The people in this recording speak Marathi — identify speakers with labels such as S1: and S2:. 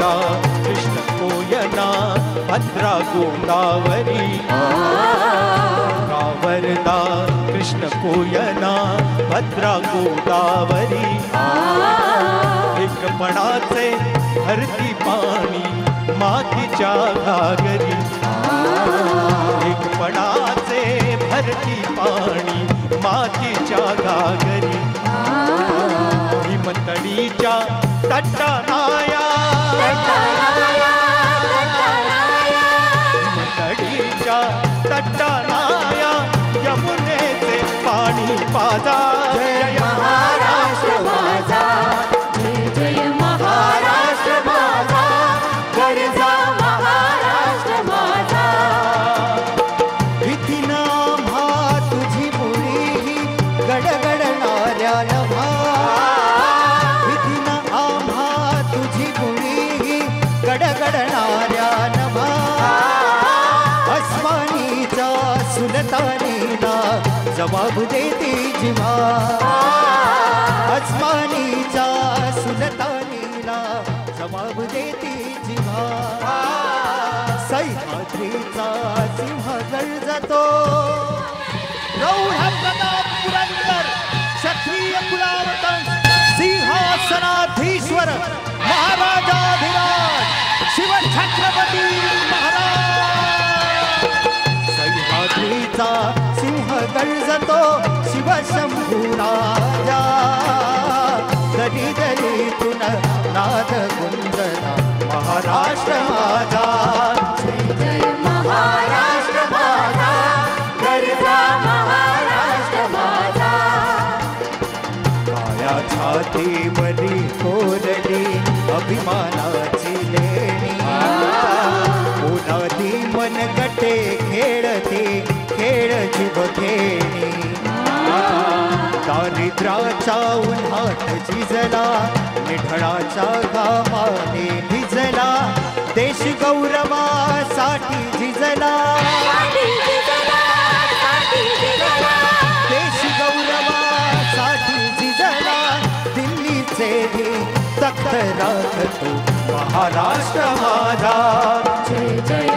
S1: वरदा कृष्ण कोयना भद्रा गोदावरी वरदा कृष्ण कोयना भद्रा गोदावरी एकपणाचे भरती पाणी मातीच्या घागरी एकपणाचे भरती पाणी मातीच्या घागरी हिमतडीच्या तटानाया हिमतडीच्या तटानाया यमुनेचे पाणी पाजा
S2: जय महाराष्ट्र माझा जय महाराष्ट्र माझा गरजा महाराष्ट्र माझा
S3: भीतीना म्हा तुझी मुळी गडगडणाऱ्या नभा भीतीना आम्हा तुझी मुळी गडगडणाऱ्या नभा अस्मानीच्या सुलतानीला जबाब देते जिवा अस्मानीच्या सुलतानीला जबाब देते जिवा सह्याद्रीचा सिंह गर्जतो प्रौढ प्रताप पुरंदर क्षत्रिय कुलावतंस सिंहासनाधीश्वर महाराजाधिराज शिवछत्रपती महाराज सह्याद्रीचा सिंह गर्जतो शिवशंभू राजा दरी दरीतून नाद गुंजना महाराष्ट्र माझा
S2: जय महाराष्ट्र माझा गरजा महाराष्ट्र माझा
S3: काया छातीवरी कोरली अभिमानाची लेणी ओलादी मनगटे खेळते खेळ जीवघेणी दारिद्र्याच्या उन्हात झिजला निढळाच्या घामाने भिजला देश गौरवासाठी झिजला देश गौरवासाठी झिजला दिल्लीचे तख्त राखतो महाराष्ट्र माझा
S2: जय जय